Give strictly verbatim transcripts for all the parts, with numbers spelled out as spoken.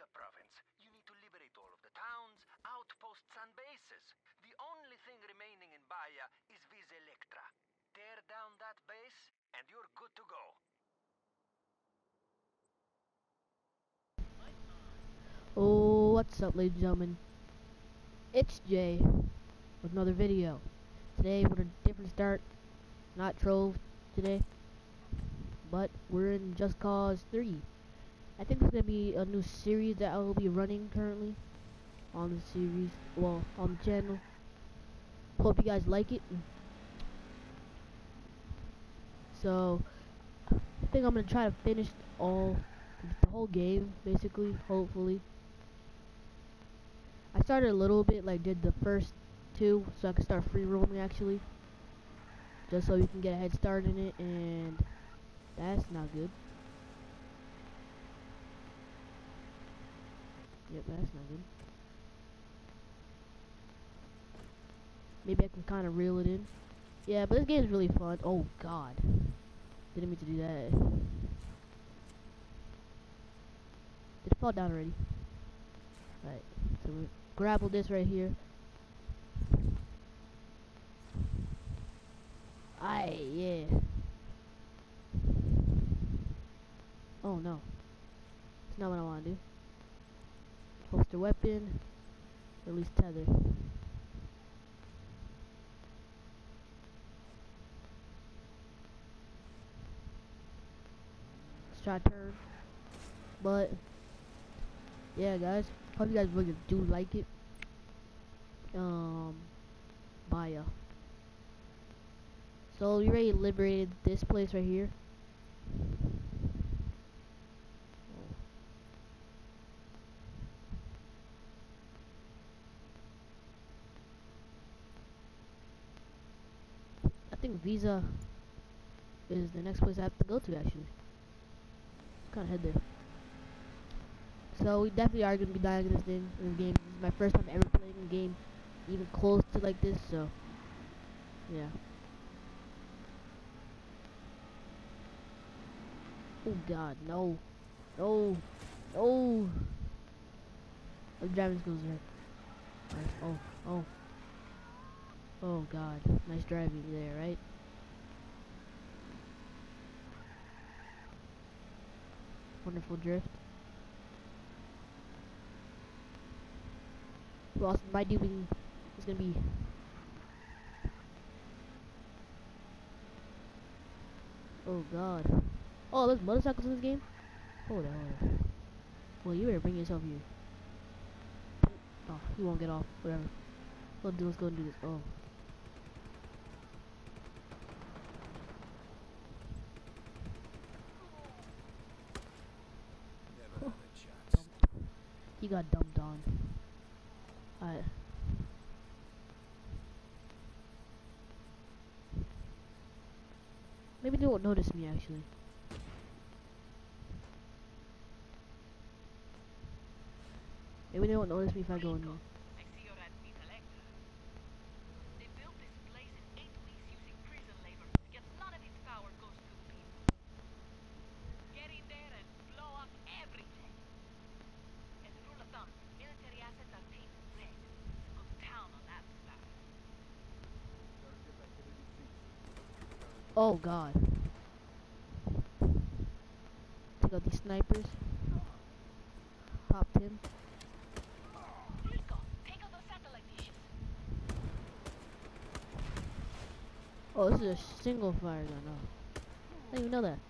Visa province, you need to liberate all of the towns, outposts, and bases. The only thing remaining in Bahia is Visa Electra. Tear down that base, and you're good to go. Oh, what's up, ladies and gentlemen? It's Jay with another video. Today we're a different start, not Trove today, but we're in Just Cause three. I think it's gonna be a new series that I will be running currently on the series, well, on the channel. Hope you guys like it. So, I think I'm gonna try to finish all the whole game, basically, hopefully. I started a little bit, like did the first two, so I can start free roaming actually, just so you can get a head start in it, and that's not good. Yep, that's not good. Maybe I can kind of reel it in. Yeah, but this game is really fun. Oh god, didn't mean to do that. Did it fall down already? Right, so we grapple this right here. Aye, yeah. Oh no, it's not what I want to do. Holster weapon, release tether. Let's try to turn. But yeah, guys, hope you guys really do like it. Um, Bahia. So we already liberated this place right here. I think Visa is the next place I have to go to actually. Kind of head there. So we definitely are gonna be dying in this thing, in this game. This is my first time ever playing a game even close to like this, so yeah. Oh god, no. No. No. The driving skills are nice. Oh, oh. Oh god. Nice driving there, right? Wonderful drift. Who else my doing is gonna be? Oh god. Oh, there's motorcycles in this game? Hold on, hold on. Well, you better bring yourself here. Oh, he won't get off. Whatever. Let's do. Let's go and do this. Oh. Never had a chance. He got dumped on. Alright. Maybe they won't notice me actually. Maybe they won't notice me if I go in there. I see you're at Visa Electra. They built this place in eight weeks using prison labor, yet none of its power goes to the people. Get in there and blow up everything. As a rule of thumb, military assets are painted red. Go to town on that stuff. Oh god. Take out these snipers. Popped him. Rico, take out those satellite dishes. Oh, this is a single fire gun. Oh. I didn't even know that.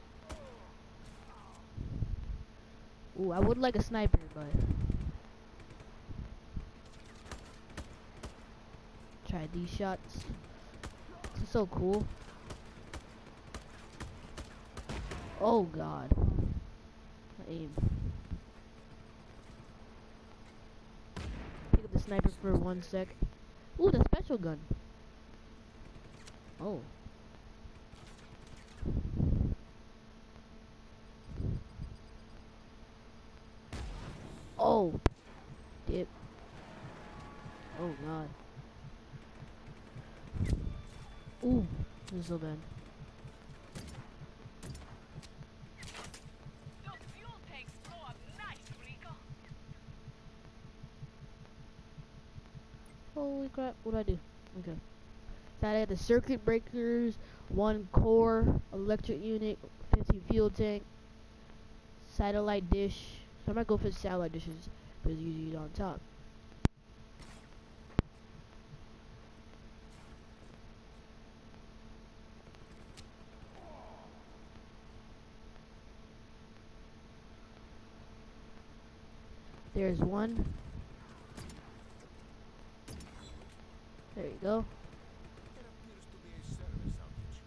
Ooh, I would like a sniper, but try these shots. This is so cool. Oh god. My aim. Pick up the sniper for one sec. Ooh, the special gun. Oh. Oh. Dip. Oh god. Ooh, this is so bad. Those fuel tanks blow up nice, Rico. crap? What do I do? Okay. So I got the circuit breakers, one core, electric unit, fifty fuel tank, satellite dish. So I might go for the satellite dishes because usually it's on top. There's one. There you go. There appears to be a service outage.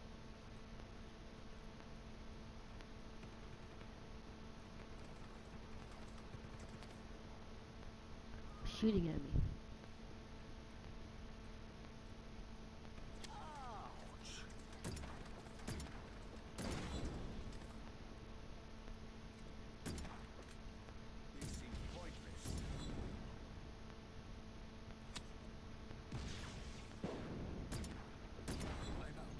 Shooting at me. Ouch! This seems pointless. I'm out.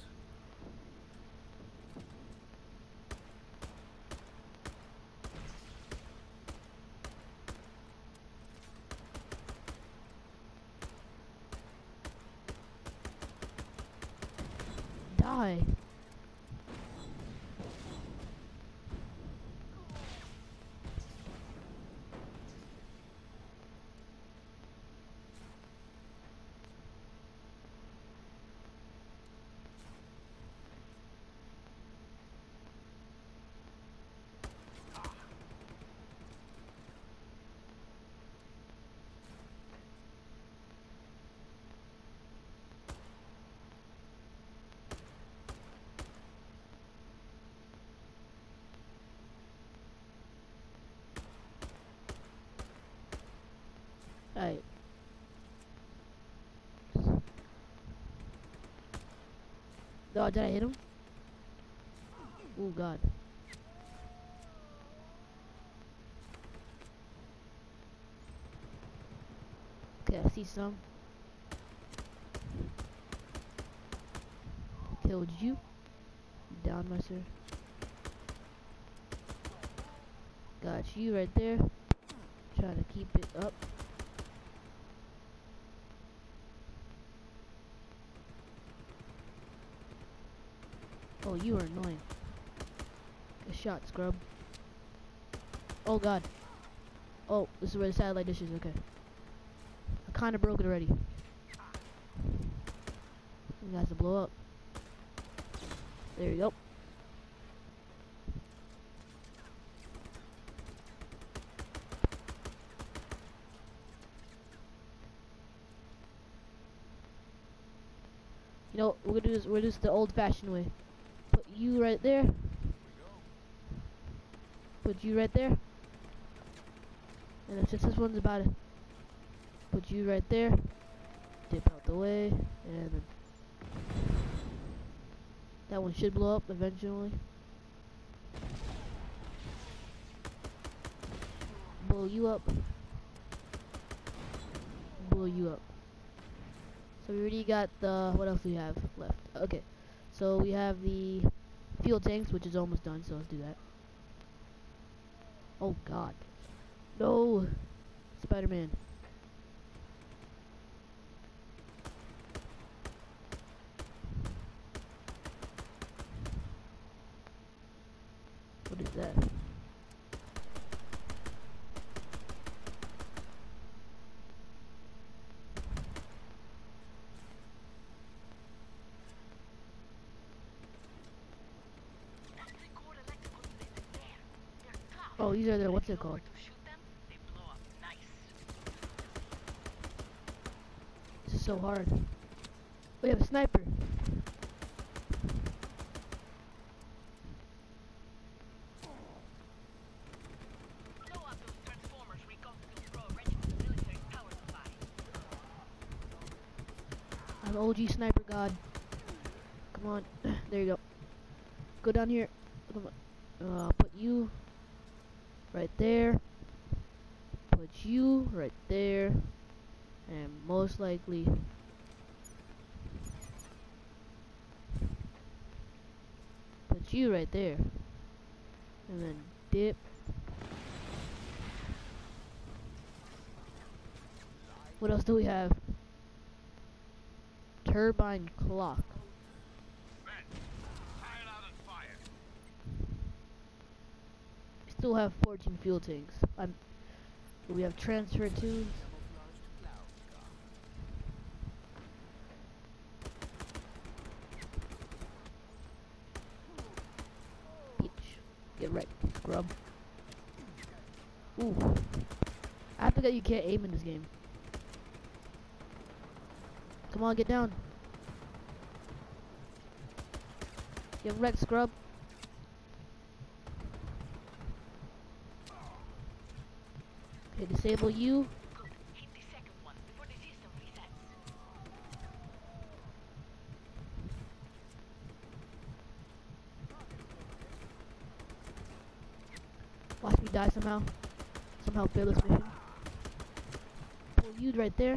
Die. Alright. Oh, did I hit him? Oh god. Okay, I see some. Killed you. Down, my sir. Got you right there. Try to keep it up. Oh, you are annoying. Good shot, scrub. Oh god. Oh, this is where the satellite dish is. Okay. I kind of broke it already. It has to blow up. There you go. You know, what we're gonna do this. We're just the old-fashioned way. Put you right there. Put you right there. And then since this one's about it, put you right there. Dip out the way, and then that one should blow up eventually. Blow you up. Blow you up. So we already got the, what else do we have left? Okay, so we have the fuel tanks, which is almost done, so let's do that. Oh god. No! Spider-Man. What is that? That's the core electrical units in there. They're tough. Oh, these are the, But what's if it you know called? where to shoot them, they blow up nice. This is so hard. We have a sniper. Blow up those transformers Rico. You'll throw a wrench to the military power supply. I'm O G sniper god. Come on. There you go. Go down here. Come on. Uh, put you right there. Put you right there. And most likely put you right there. And then dip. What else do we have? turbine clock. Men, pile out and fire. We still have fourteen fuel tanks. I'm, we have transfer tubes. Camouflaged cloud car. Bitch. Get wrecked, scrub. Ooh. I forgot you can't aim in this game. Come on, get down. Get wrecked, scrub. Okay, disable you. Good. Hit the second one before the system resets. Watch me die somehow. Somehow fail this mission. Pull you right there.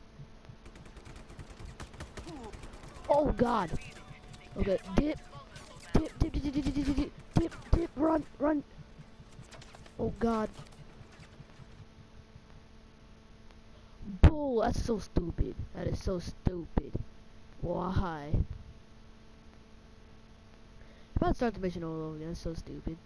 Oh god. Okay, dip. Dip, dip, dip, dip, dip, dip, dip, dip, dip, dip, run, run. Oh god. Bull, that's so stupid. That is so stupid. Why? If I start the mission all over again, that's so stupid.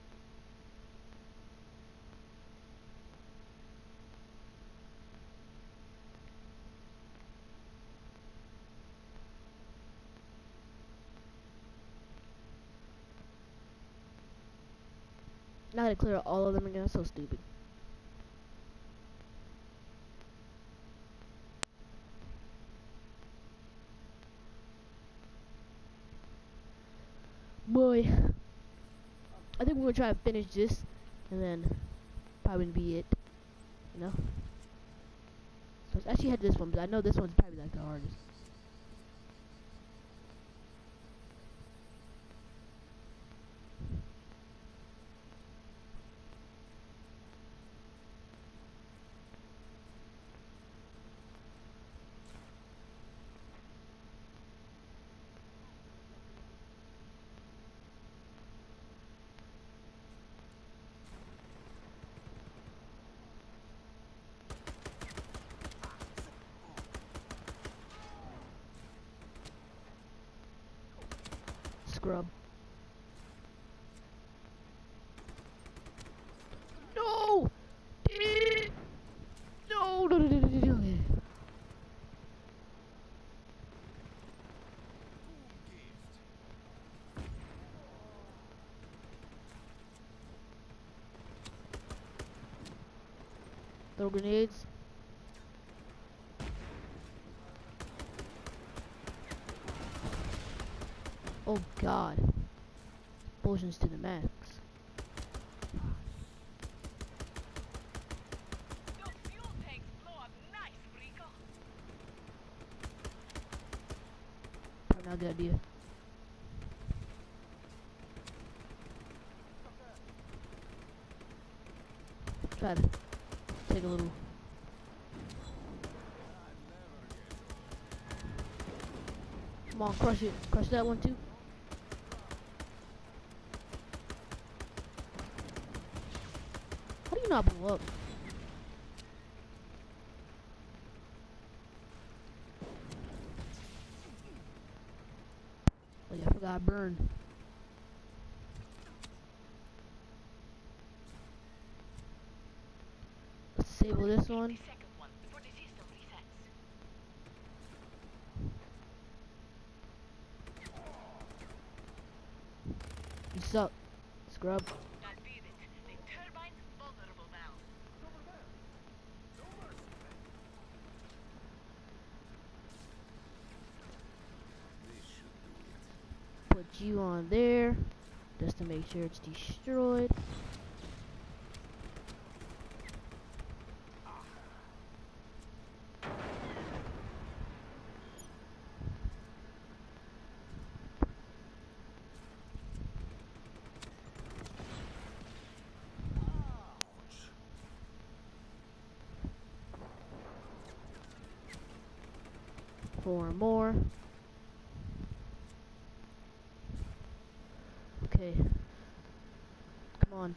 Now I gotta clear all of them again, that's so stupid. Boy, I think we're gonna try to finish this, and then probably be it. You know. So let's actually head to this one, but I know this one's probably like the hardest. Scrub. No! No! No! No! No! No! No! No! Throw grenades. Oh god. Explosions to the max. Those fuel tanks blow up nice, Rico. Probably not a good idea. Try to take a little. Come on, crush it. Crush that one too. How do you not blow up? Oh yeah, I forgot I burned. Let's disable this one. The second one before the system resets. You suck, scrub. That did it. The turbine's vulnerable now. This should do it. Put you on there, just to make sure it's destroyed. Four more. Okay. Come on.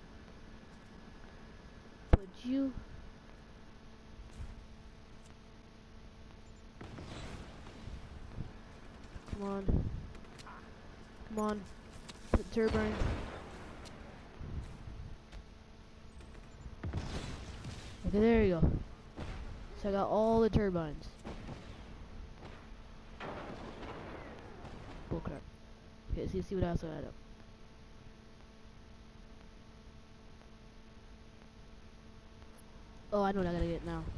Put you. Come on. Come on. Put the turbine. Okay, there you go. So I got all the turbines. Bullcrap. Okay, let's see, see what else I got up. Oh, I know what I gotta get now.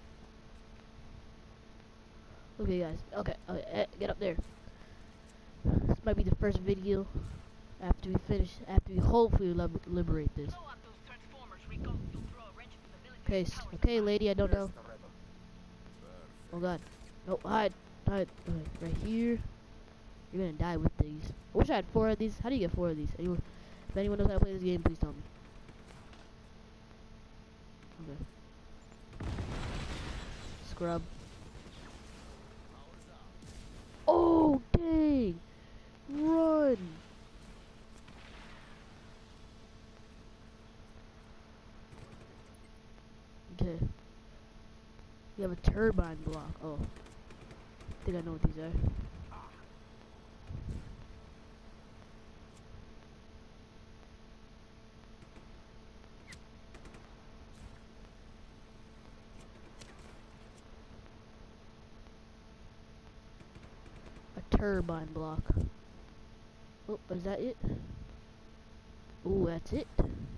Okay, guys. Okay, okay, eh, get up there. This might be the first video after we finish, after we hopefully lib liberate this. Blow up those transformers, Rico. You'll throw a wrench into the military's Okay, s- power okay, supply. lady, I don't know. Oh god. No, hide, hide. Okay, right here. You're gonna die with these. I wish I had four of these. How do you get four of these? Anyone, if anyone knows how to play this game, please tell me. Okay. Scrub. Oh, dang! Run! Okay. You have a turbine block. Oh. I think I know what these are. A turbine block. Oh, is that it? Oh, that's it.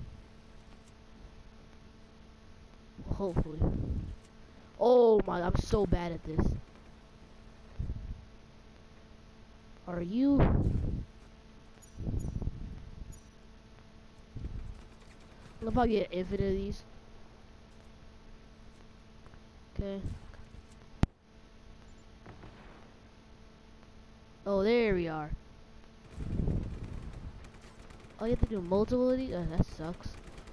Hopefully. Oh my, I'm so bad at this. Are you? I'll probably get infinite of these. Okay. Oh, there we are. Oh, you have to do multiple of these? Oh, that sucks.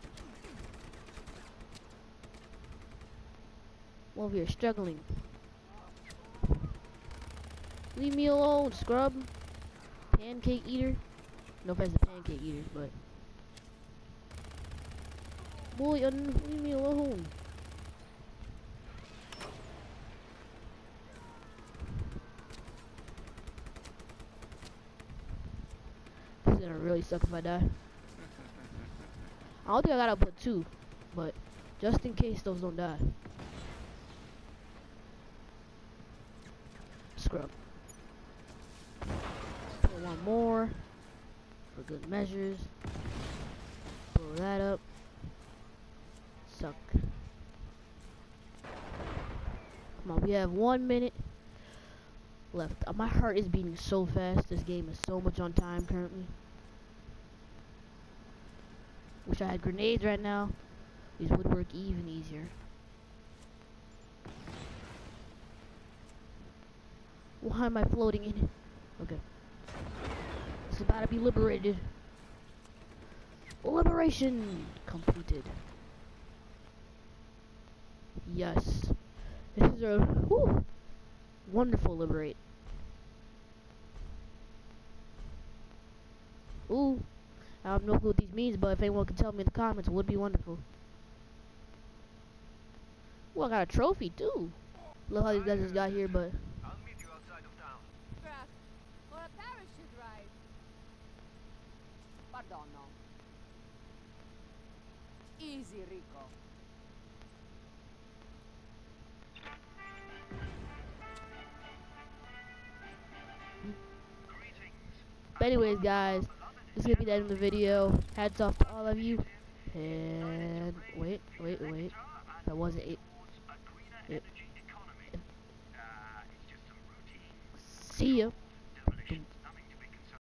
Well, we are struggling. Leave me alone, scrub. Pancake eater. No offense to pancake eaters, but boy, un leave me alone. This is gonna really suck if I die. I don't think I gotta put two, but just in case those don't die. Scrub. Put one more for good measures. Blow that up. Suck. Come on, we have one minute left. Uh, my heart is beating so fast. This game is so much on time currently. Wish I had grenades right now. These would work even easier. Why am I floating in it? Okay. It's about to be liberated. Liberation completed. Yes. This is a whew, wonderful liberate. Ooh. I have no clue what these means, but if anyone can tell me in the comments, it would be wonderful. Ooh, I got a trophy too. Love how these guys just got here, but I'll meet you outside of town. Craft or a parachute ride. Perdono. Easy, Rico. But anyways, guys, this is gonna be the end of the video. Hats off to all of you. And wait, wait, wait. That wasn't it. it. See ya.